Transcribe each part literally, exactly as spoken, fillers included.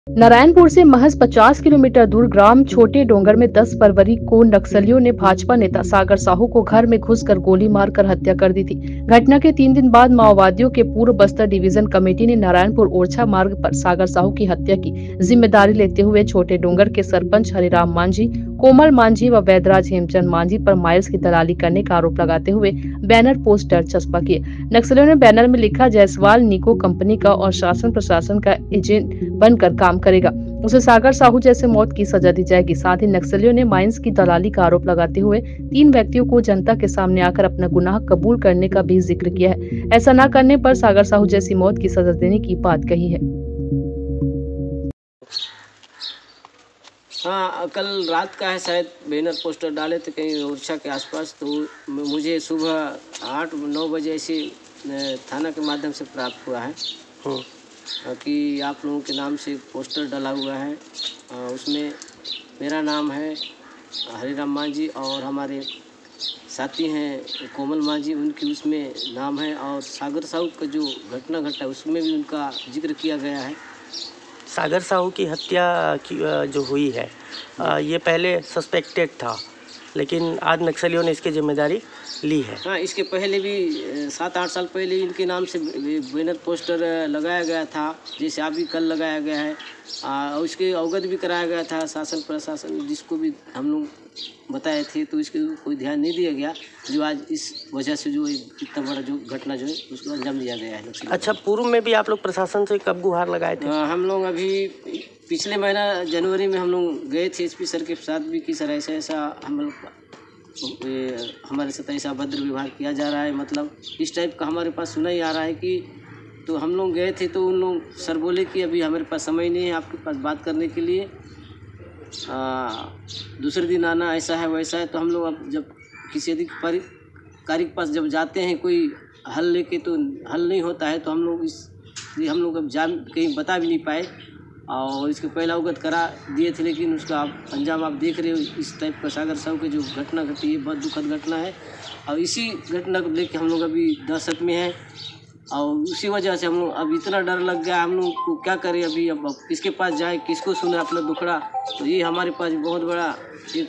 नारायणपुर से महज पचास किलोमीटर दूर ग्राम छोटे डोंगर में दस फरवरी को नक्सलियों ने भाजपा नेता सागर साहू को घर में घुसकर गोली मारकर हत्या कर दी थी। घटना के तीन दिन बाद माओवादियों के पूर्व बस्तर डिवीजन कमेटी ने नारायणपुर ओरछा मार्ग पर सागर साहू की हत्या की जिम्मेदारी लेते हुए छोटे डोंगर के सरपंच हरिराम मांझी, कोमल मांझी व वैदराज हेमचंद मांझी पर माइल्स की दलाली करने का आरोप लगाते हुए बैनर पोस्टर चस्पा किए। नक्सलियों ने बैनर में लिखा, जायसवाल निको कंपनी का और शासन प्रशासन का एजेंट बनकर काम करेगा, उसे सागर साहू जैसे मौत की सजा दी जाएगी। साथ ही नक्सलियों ने माइंस की दलाली का आरोप लगाते हुए तीन व्यक्तियों को जनता के सामने आकर अपना गुनाह कबूल करने का भी जिक्र किया है। ऐसा न करने पर सागर साहू जैसी मौत की सजा देने की बात कही है। हाँ, कल रात का है, शायद बैनर पोस्टर डाले थे कहीं ओरछा के आसपास। तो मुझे सुबह आठ नौ बजे ऐसे थाना के माध्यम से प्राप्त हुआ है कि आप लोगों के नाम से पोस्टर डाला हुआ है। उसमें मेरा नाम है हरिराम मांझी और हमारे साथी हैं कोमल मांझी, उनकी उसमें नाम है, और सागर साहू का जो घटना घटा उसमें भी उनका जिक्र किया गया है। सागर साहू की हत्या की जो हुई है, ये पहले सस्पेक्टेड था, लेकिन आज नक्सलियों ने इसकी जिम्मेदारी ली है। हाँ, इसके पहले भी सात आठ साल पहले इनके नाम से बैनर पोस्टर लगाया गया था, जैसे अभी कल लगाया गया है। और उसके अवगत भी कराया गया था शासन प्रशासन, जिसको भी हम लोग बताए थे, तो इसके कोई ध्यान नहीं दिया गया, जो आज इस वजह से जो इतना बड़ा जो घटना जो है उसको अंजाम दिया गया है। अच्छा, पूर्व में भी आप लोग प्रशासन से कब गुहार लगाए थे? आ, हम लोग अभी पिछले महीना जनवरी में हम लोग गए थे एसपी सर के साथ भी कि सर ऐसा ऐसा हम लोग हमारे साथ ऐसा अभद्र व्यवहार किया जा रहा है, मतलब इस टाइप का हमारे पास सुना ही आ रहा है कि। तो हम लोग गए थे तो उन लोग सर बोले कि अभी हमारे पास समय नहीं है आपके पास बात करने के लिए, आ, दूसरे दिन आना, ऐसा है वैसा है। तो हम लोग अब जब किसी अधिकारी के पास जब जाते हैं कोई हल लेके, तो हल नहीं होता है, तो हम लोग इसलिए हम लोग अब जान कहीं बता भी नहीं पाए और इसके पहला अवगत करा दिए थे, लेकिन उसका आप अंजाम आप देख रहे हो। इस टाइप का सागर साहू की जो घटना घटी है बहुत दुखद घटना है, और इसी घटना को लेकर हम लोग अभी दहशत में हैं, और उसी वजह से हम लोग अब इतना डर लग गया, हम लोग को क्या करें अभी, अब किसके पास जाए, किसको सुने अपना दुखड़ा। तो ये हमारे पास बहुत बड़ा एक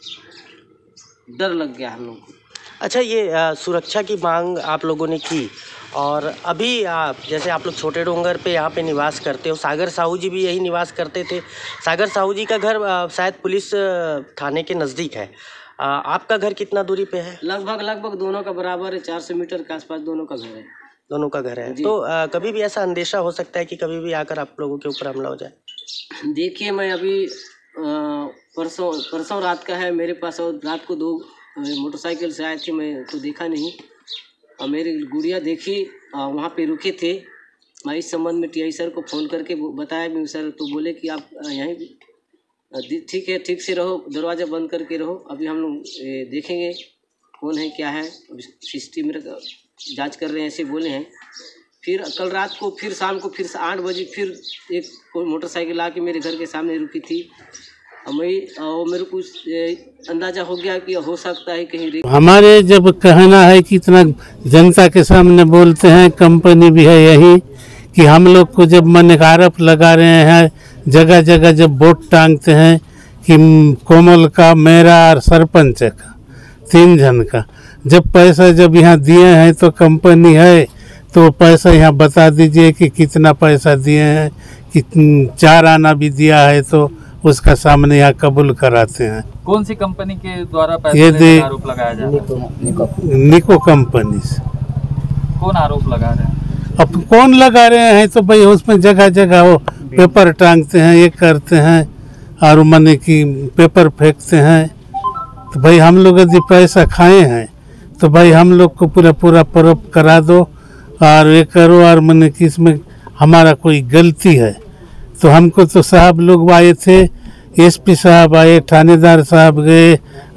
डर लग गया हम लोग को। अच्छा, ये आ, सुरक्षा की मांग आप लोगों ने की, और अभी आप जैसे आप लोग छोटे डोंगर पे यहाँ पे निवास करते हो, सागर साहू जी भी यही निवास करते थे। सागर साहू जी का घर आ, शायद पुलिस थाने के नज़दीक है। आ, आपका घर कितना दूरी पे है? लगभग लगभग दोनों का बराबर है, चार सौ मीटर के आसपास दोनों का घर है। दोनों का घर है। तो आ, कभी भी ऐसा अंदेशा हो सकता है कि कभी भी आकर आप लोगों के ऊपर हमला हो जाए? देखिए, मैं अभी परसों परसों रात का है मेरे पास, और रात को दो मोटरसाइकिल से आए थे, मैं तो देखा नहीं, और मेरी गुड़िया देखी, वहाँ पे रुके थे। मैं इस संबंध में टीआई सर को फ़ोन करके बताया भी, सर तो बोले कि आप यहीं ठीक है, ठीक से रहो, दरवाज़ा बंद करके रहो, अभी हम लोग देखेंगे कौन है क्या है, सीसीटीवी में जांच कर रहे हैं, ऐसे बोले हैं। फिर कल रात को फिर शाम को फिर आठ बजे फिर एक मोटरसाइकिल आके मेरे घर के सामने रुकी थी, और मैं और मेरे को अंदाज़ा हो गया कि हो सकता है कहीं। हमारे जब कहना है कि इतना जनता के सामने बोलते हैं, कंपनी भी है यही कि हम लोग को जब मन आरोप लगा रहे हैं, जगह जगह जब वोट टांगते हैं कि कोमल का, मेरा और सरपंच का, तीन जन का, जब पैसा जब यहाँ दिए हैं तो कंपनी है तो पैसा यहाँ बता दीजिए कि कितना पैसा दिए हैं, कि चार आना भी दिया है तो उसका सामने यहाँ कबूल कराते हैं। कौन सी कंपनी के द्वारा पैसे देने का आरोप लगाया जा रहा है? निको, निको कंपनी से। कौन आरोप लगा रहे हैं? अब कौन लगा रहे हैं तो भाई उसमें जगह जगह वो पेपर टांगते हैं, ये करते हैं, और माने कि पेपर फेंकते हैं। तो भाई हम लोग यदि पैसा खाए हैं तो भाई हम लोग को पूरा पूरा प्रूफ करा दो, और ये करो, और माने कि इसमें हमारा कोई गलती है तो हमको तो साहब लोग आए थे, एसपी साहब आए, थानेदार साहब गए,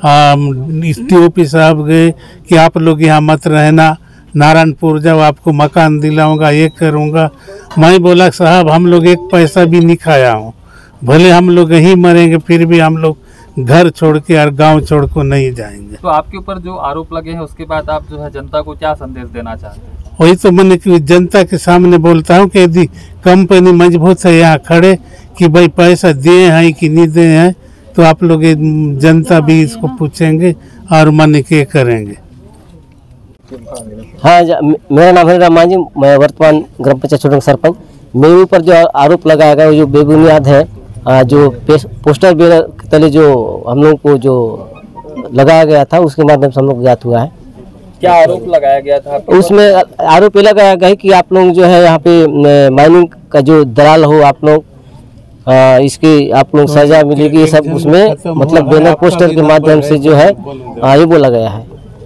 डीओपी साहब गए कि आप लोग यहाँ मत रहना, नारायणपुर जब आपको मकान दिलाऊंगा, ये करूँगा। मैं बोला साहब हम लोग एक पैसा भी नहीं खाया हूँ, भले हम लोग यहीं मरेंगे फिर भी हम लोग घर छोड़ के और गांव छोड़ को नहीं जाएंगे। तो आपके ऊपर जो आरोप लगे हैं उसके बाद आप जो है जनता को क्या संदेश देना चाहते हैं? वही तो मैंने कि जनता के सामने बोलता हूँ कि यदि कंपनी मजबूत है यहाँ खड़े कि भाई पैसा दिए हैं कि नहीं दिए हैं, तो आप लोग जनता भी इसको पूछेंगे और मन के करेंगे। हाँ, मेरा नाम है रामा जी, मैं वर्तमान ग्राम पंचायत छोटे सरपंच। मेरे ऊपर जो आरोप लगाया गया वो जो बेबुनियाद है, जो पोस्टर बैनर के तले जो हम लोग को जो लगाया गया था उसके माध्यम से हम लोग ज्ञात हुआ है। क्या आरोप लगाया गया था? उसमें आरोप ये लगाया गया है कि आप लोग जो है यहाँ पे माइनिंग का जो दलाल हो आप लोग, इसकी आप लोग सजा मिलेगी, ये सब उसमें मतलब बैनर पोस्टर के माध्यम से जो है ये बोला गया है।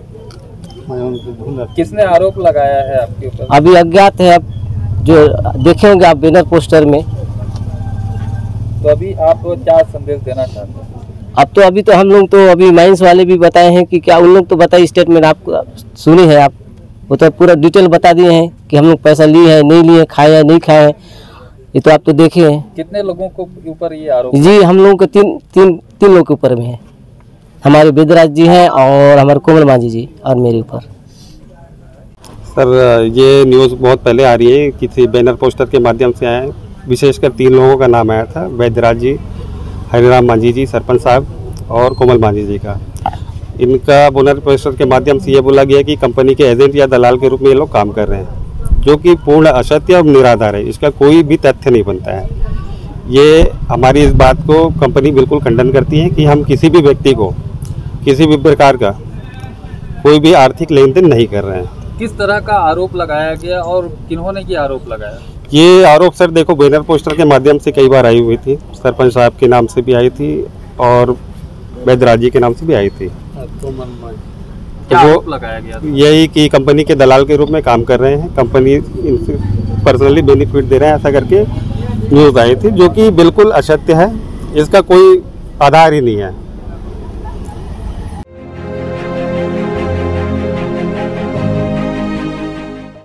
किसने आरोप लगाया है आपके ऊपर? अभी अज्ञात है, अब जो देखे होंगे आप बैनर पोस्टर में। तो अभी आप क्या संदेश देना चाहते हैं? अब तो अभी तो हम लोग तो अभी माइंस वाले भी बताए हैं कि क्या, उन लोग तो बताइए स्टेटमेंट आप सुने हैं, आप वो तो पूरा डिटेल बता दिए हैं कि हम लोग पैसा लिए हैं नहीं लिए, खाए हैं नहीं खाए हैं, ये तो आप तो देखे हैं। कितने लोगों को ऊपर ये आरोप? जी हम लोगों को तीन तीन तीन लोगों के ऊपर में है, हमारे वेदराज जी हैं और हमारे कोमल मांझी जी और मेरे ऊपर। सर ये न्यूज़ बहुत पहले आ रही है, किसी बैनर पोस्टर के माध्यम से आए, विशेषकर तीन लोगों का नाम आया था, वैद्यराज जी, हरिराम मांझी जी सरपंच साहब और कोमल मांझी जी का। इनका बैनर पोस्टर के माध्यम से ये बोला गया कि कंपनी के एजेंट या दलाल के रूप में ये लोग काम कर रहे हैं, जो कि पूर्ण असत्य और निराधार है, इसका कोई भी तथ्य नहीं बनता है। ये हमारी इस बात को कंपनी बिल्कुल खंडन करती है कि हम किसी भी व्यक्ति को किसी भी प्रकार का कोई भी आर्थिक लेन देन नहीं कर रहे हैं। किस तरह का आरोप लगाया गया और किन्होंने ये आरोप लगाया? ये आरोप सर देखो बैनर पोस्टर के माध्यम से कई बार आई हुई थी, सरपंच साहब के नाम से भी आई थी और वैद्यराज जी के नाम से भी आई थी। क्या आरोप लगाया गया था? यही कि कंपनी के दलाल के रूप में काम कर रहे हैं, कंपनी इनसे पर्सनली बेनिफिट दे रहे हैं, ऐसा करके न्यूज़ आई थी, जो कि बिल्कुल असत्य है, इसका कोई आधार ही नहीं है।